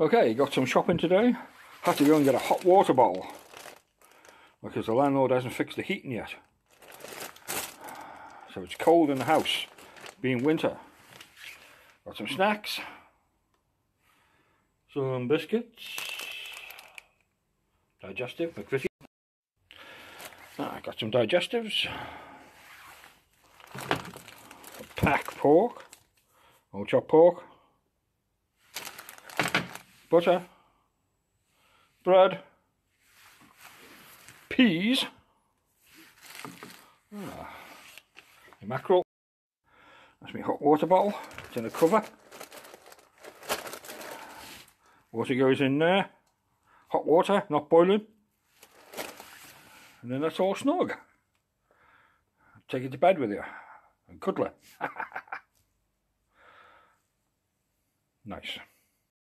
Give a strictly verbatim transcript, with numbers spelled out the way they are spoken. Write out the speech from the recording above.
Okay, got some shopping today. Had to go and get a hot water bottle because the landlord hasn't fixed the heating yet. So it's cold in the house, being winter. Got some snacks, some biscuits, digestive, McVitie. Ah, got some digestives, pack pork, old chopped pork, butter, bread, peas, ah, mackerel. That's my hot water bottle. It's in a cover. Water goes in there. Hot water, not boiling. And then that's all snug. Take it to bed with you and cuddle it. Nice.